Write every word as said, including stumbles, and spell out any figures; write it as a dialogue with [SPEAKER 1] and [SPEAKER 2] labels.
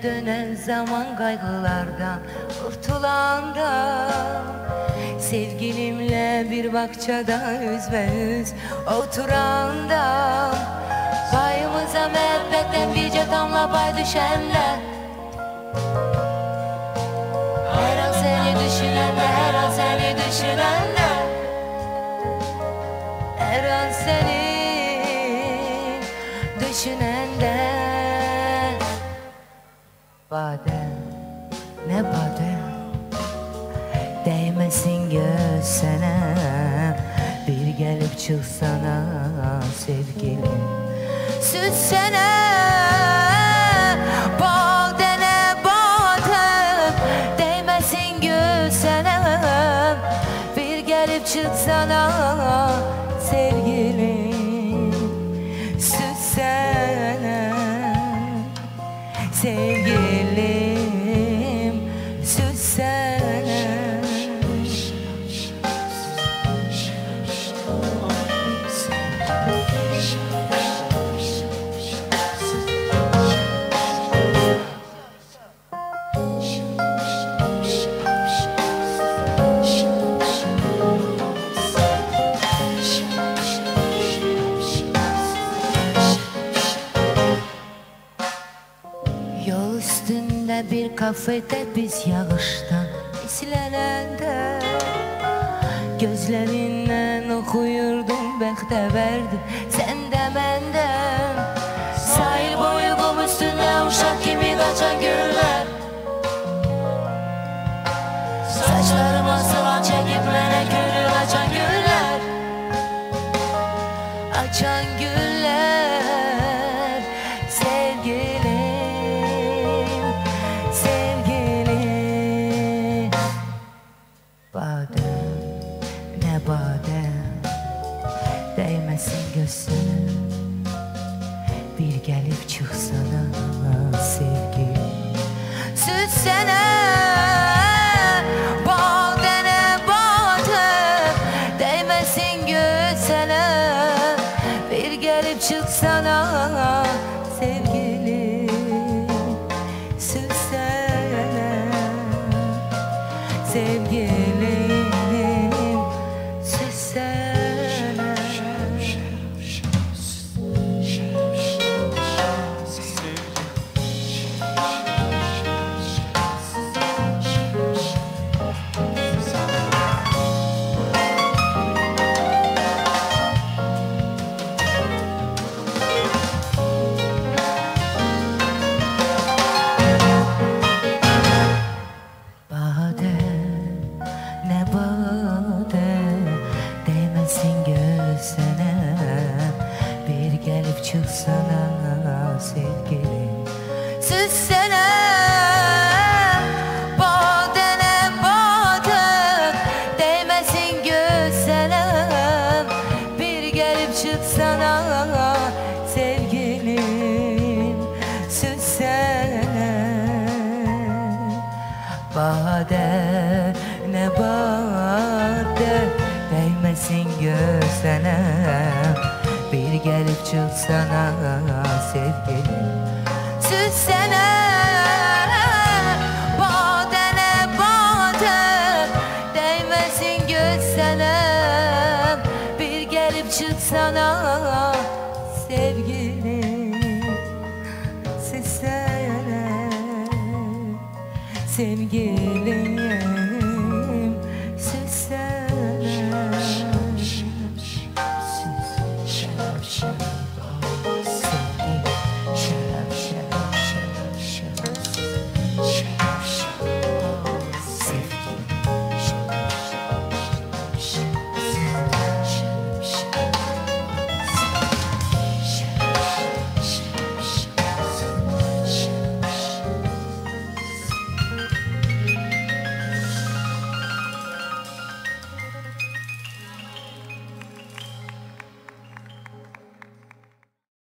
[SPEAKER 1] dönen zaman kaygılardan kurtulanda, sevgilimle bir bahçede yüzme yüz oturanda, payımıza muhabbetten birce damla pay düşende, her an seni düşünende, her an seni düşünende, her an seni düşünende. Bade, ne bade, değmesin göğsene, bir gelip çıksana sevgilim, sütsene. Bade ne bade, değmesin göğsene, bir gelip çıksana sevgilim, sütsene sevgilim, sütsene. Yol üstünde bir kafede biz yağıştan islenende, gözlerinden okuyurdum bekte verdim sen de benden. Sahil boyu kum üstünde uşak gibi kaçan güller, saçlarıma sıvan çekip mene gönül açan güller, açan güller sevgilim, sevgilim. Bade, ne bade, değmesin göğsüne, bir gelip çıksana sevgilim, sütsene. Bade ne bade, değmesin göğsüne, bir gelip çıksana sevgilim, sütsene sevgilim, sütsene. Bade, ne bade, değmesin göğsüne, bir gelip çıksana sevgilim, sütsene. Bade ne bade, değmesin göğsüne, bir gelip çıksana sevgilim, sütsene. Bade ne bade, değmesin göğsüne, bir gelip çıksana sevgilim, sütsene. Bade ne bade, değmesin göğsüne, bir gelip çıksana sevgilim, sütsene sevgilim.